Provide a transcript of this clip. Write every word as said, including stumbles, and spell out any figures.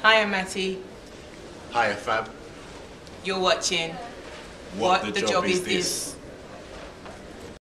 Hi, I'm Matty. Hiya, Fab. You're watching What, What the, job, is this?